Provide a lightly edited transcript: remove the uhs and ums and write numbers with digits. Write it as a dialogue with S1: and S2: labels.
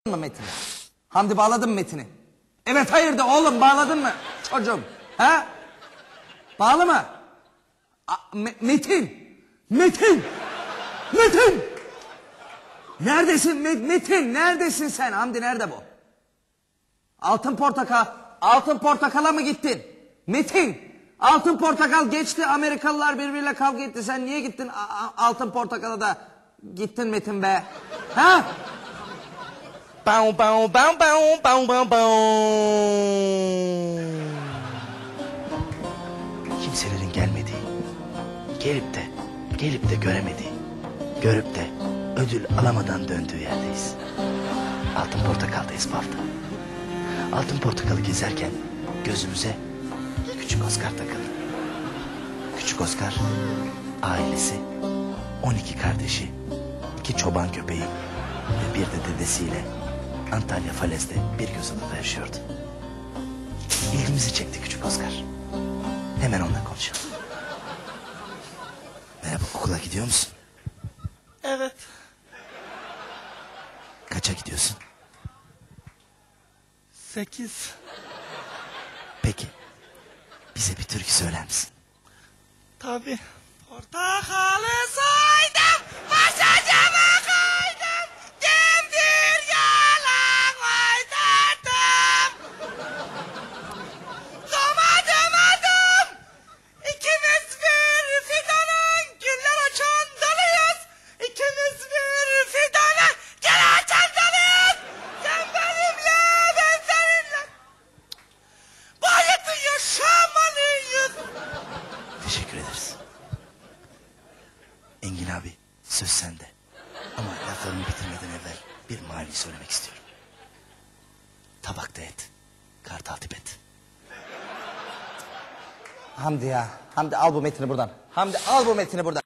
S1: mı metini? Hamdi bağladın mı metini? Evet hayır de oğlum bağladın mı çocuğum? Ha? Bağlı mı? Metin! Metin! Metin! Neredesin Metin? Neredesin sen? Hamdi nerede bu? Altın portakal. Altın portakala mı gittin? Metin! Altın portakal geçti. Amerikalılar birbiriyle kavga etti. Sen niye gittin altın portakala da gittin Metin be? Ha?
S2: Bau bau bau bau bau bau bau. Kimselerin gelmediği, gelip de göremediği, görüp de ödül alamadan döndüğü yerdeyiz. Altın Portakal'dayız Balta. Altın Portakal'ı gezerken gözümüze Küçük Oscar takıldı. Küçük Oscar, ailesi, 12 kardeşi, 2 çoban köpeği ve bir de dedesiyle Antalya Falez'de bir göz odada yaşıyordu. İlgimizi çekti Küçük Oscar. Hemen onunla konuşalım. Merhaba, okula gidiyor musun?
S3: Evet.
S2: Kaça gidiyorsun?
S3: 8.
S2: Peki, bize bir türkü söyler misin?
S3: Tabii. Portakalı soydum, başacağımı koydum, demdir yalan oynadım. Domadım, ikimiz bir fidanın, güller açan dalıyız. İkimiz bir fidanın, gel açan dalıyız. Sen benimle, ben seninle. Bu hayatı yaşamalıyız.
S2: Teşekkür ederiz. Engin abi, söz sende. Ama laflarımı bitirmeden evvel bir mani söylemek istiyorum. Tabakta et, kartal Tibet.
S1: Hamdi ya. Hamdi al bu metini buradan. Hamdi al bu metini buradan.